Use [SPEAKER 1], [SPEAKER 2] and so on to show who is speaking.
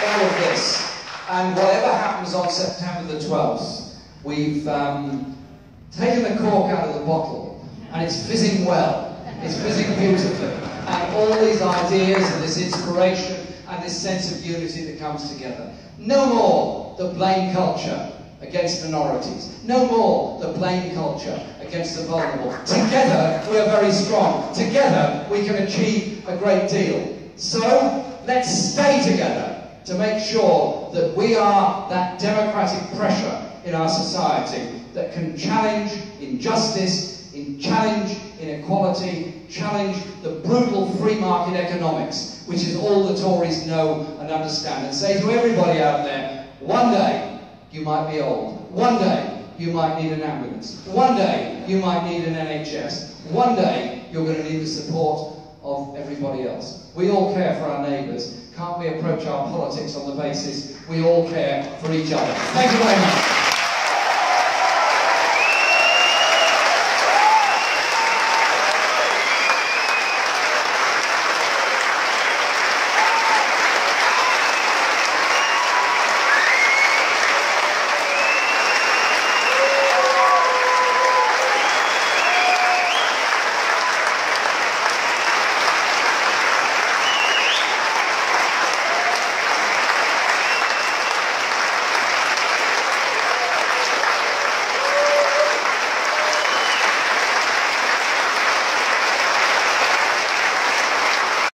[SPEAKER 1] all of this. And whatever happens on September the 12th, we've taken the cork out of the bottle, and it's fizzing well. It's fizzing beautifully. And all these ideas and this inspiration and this sense of unity that comes together. No more the blame culture against minorities. No more the blame culture against the vulnerable. Together we are very strong. Together we can achieve a great deal. So let's stay together to make sure that we are that democratic pressure in our society that can challenge injustice, challenge inequality, challenge the brutal free market economics, which is all the Tories know and understand, and say to everybody out there, one day you might be old, one day you might need an ambulance, one day you might need an NHS, one day you're going to need the support of everybody else. We all care for our neighbours. Can't we approach our politics on the basis we all care for each other? Thank you very much.